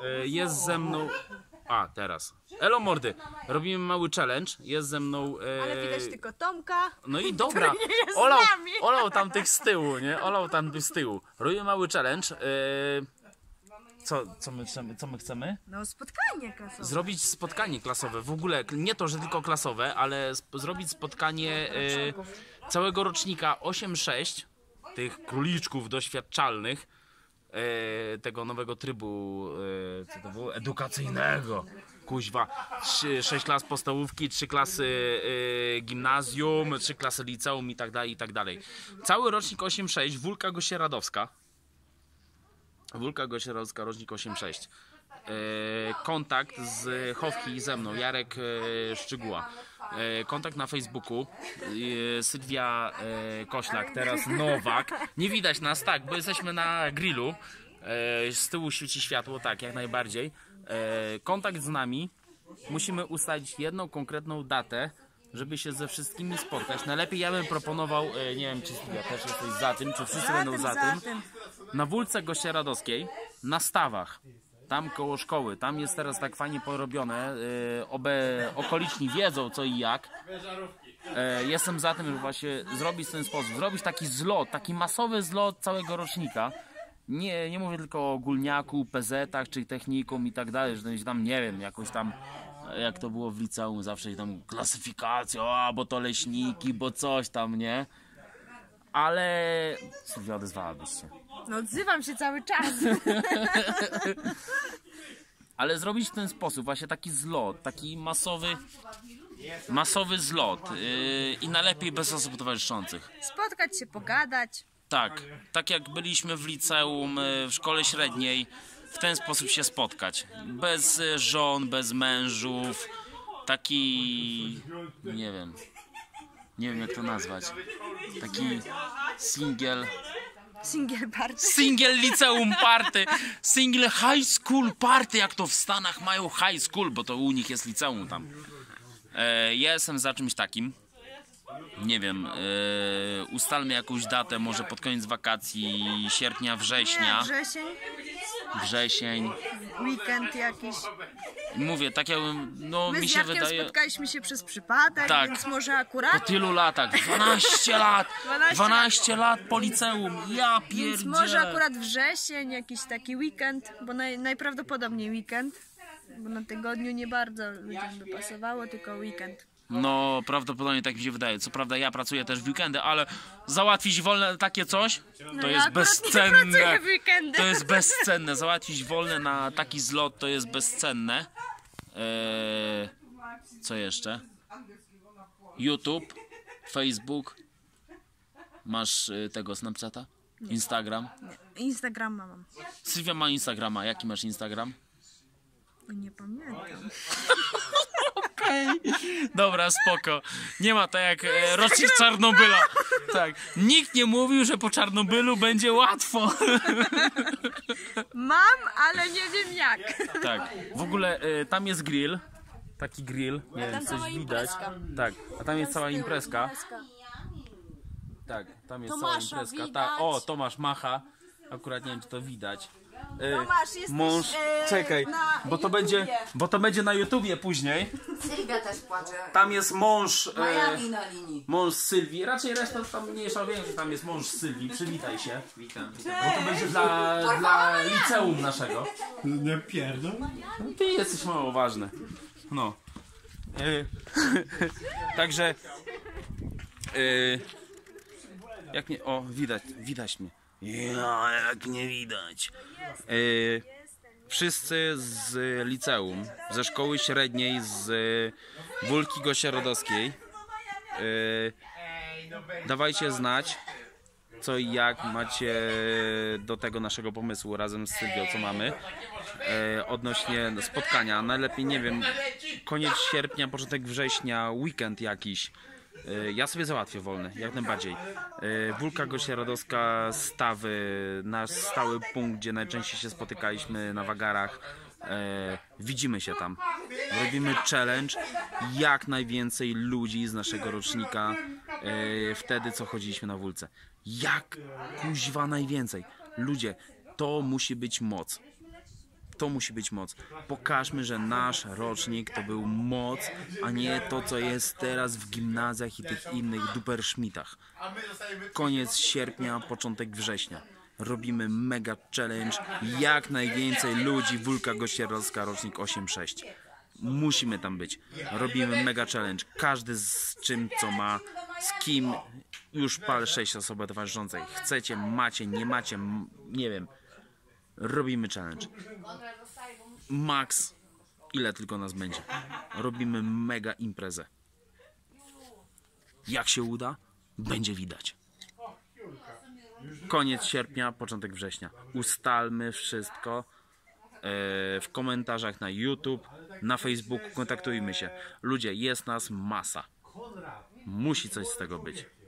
Jest ze mną... A, teraz. Elo mordy, robimy mały challenge, jest ze mną... Ale widać tylko Tomka. No i dobra, olał tamtych z tyłu, nie? Olał tamtych z tyłu. Robimy mały challenge. Co my chcemy? No spotkanie klasowe. Zrobić spotkanie klasowe. W ogóle nie to, że tylko klasowe, ale zrobić spotkanie całego rocznika 8-6, tych króliczków doświadczalnych, tego nowego trybu co to było? Edukacyjnego. Kuźwa, 6 klas podstawówki, 3 klasy gimnazjum, 3 klasy liceum i tak dalej, i tak dalej. Cały rocznik 8-6, Wólka Gościeradowska. Wólka Gościeradowska, rocznik 8-6. Kontakt z Chowki i ze mną, Jarek Szczygóła. Kontakt na Facebooku, Sylwia Koślak, teraz Nowak. Nie widać nas, tak, bo jesteśmy na grillu. Z tyłu świeci światło, tak, jak najbardziej. Kontakt z nami. Musimy ustalić jedną konkretną datę, żeby się ze wszystkimi spotkać. Najlepiej ja bym proponował, nie wiem czy Sylwia też jesteś za tym, czy wszyscy będą za tym. Na Wólce Gościeradowskiej, na Stawach. Tam koło szkoły, tam jest teraz tak fajnie porobione, okoliczni wiedzą co i jak. Jestem za tym, żeby właśnie zrobić w ten sposób, zrobić taki zlot, taki masowy zlot całego rocznika. Nie mówię tylko o ogólniaku, PZ-ach, czy technikum i tak dalej, że tam nie wiem, jakoś tam, jak to było w liceum, zawsze tam klasyfikacja, bo to leśniki, bo coś tam, nie? Ale... Sylwia, odezwałabyś się. No odzywam się cały czas. Ale zrobić w ten sposób, właśnie taki zlot, taki masowy zlot i najlepiej bez osób towarzyszących. Spotkać się, pogadać. Tak jak byliśmy w liceum, w szkole średniej, w ten sposób się spotkać. Bez żon, bez mężów, taki, nie wiem jak to nazwać, taki single liceum party, single high school party, jak to w Stanach mają high school, bo to u nich jest liceum tam. Ja jestem za czymś takim. Nie wiem, ustalmy jakąś datę, może pod koniec wakacji, sierpnia, września. Wrzesień. Weekend jakiś. Mówię, tak jakbym, no My mi z się Jackiem wydaje... spotkaliśmy się przez przypadek, Tak. więc może akurat... Po tylu latach, 12 lat! 12 lat po liceum, ja pierdzielę! Więc może akurat wrzesień, jakiś taki weekend, bo najprawdopodobniej weekend. Bo na tygodniu nie bardzo ludziom by pasowało, tylko weekend. No, prawdopodobnie tak mi się wydaje. Co prawda ja pracuję też w weekendy, ale załatwić wolne takie coś, to jest bezcenne. To jest bezcenne. Załatwić wolne na taki zlot to jest bezcenne. Co jeszcze? YouTube, Facebook. Masz tego Snapchata? Instagram? Instagrama mam. Sylwia ma Instagrama. Jaki masz Instagram? Nie pamiętam. Dobra, spoko. Nie ma tak jak rocznik Czarnobyla. Tak. Nikt nie mówił, że po Czarnobylu będzie łatwo. Mam, ale nie wiem jak. Tak. W ogóle tam jest grill. Taki grill. Nie wiem, coś widać. Tak. A tam jest cała imprezka. Tak, tam jest cała imprezka. O, Tomasz macha. Akurat nie wiem, czy to widać. Mąż, czekaj, bo to będzie na YouTubie później. Sylwia też płacze. Tam jest mąż na linii. mąż Sylwii, raczej reszta tam mniejsza, wiem, że tam jest mąż Sylwii, przywitaj się. Witam. Bo to będzie dla liceum naszego. Nie pierdol. Ty jesteś mało ważny. No. Także jak nie, o, widać mnie. Ja, jak nie widać. Wszyscy z liceum, ze szkoły średniej, z Wólki Gościeradowskiej, dawajcie znać, co i jak macie do tego naszego pomysłu razem z Sylwią, co mamy, odnośnie spotkania. Najlepiej, nie wiem, koniec sierpnia, początek września, weekend jakiś. Ja sobie załatwię wolne, jak najbardziej. Wólka Gościeradowska, Stawy, nasz stały punkt, gdzie najczęściej się spotykaliśmy na wagarach. Widzimy się tam. Robimy challenge. Jak najwięcej ludzi z naszego rocznika wtedy, co chodziliśmy na Wólce. Jak kuźwa najwięcej. Ludzie, to musi być moc. To musi być moc. Pokażmy, że nasz rocznik to był moc, a nie to, co jest teraz w gimnazjach i tych innych duperszmitach. Koniec sierpnia, początek września. Robimy mega challenge. Jak najwięcej ludzi, Wólka Gościerowska, rocznik 8-6. Musimy tam być. Robimy mega challenge. Każdy z czym, co ma, z kim. Już pal 6 osoby towarzyszącej. Chcecie, macie, nie macie, nie wiem. Robimy challenge. Max, ile tylko nas będzie. Robimy mega imprezę. Jak się uda, będzie widać. Koniec sierpnia, początek września. Ustalmy wszystko w komentarzach na YouTube, na Facebooku. Kontaktujmy się. Ludzie, jest nas masa. Musi coś z tego być.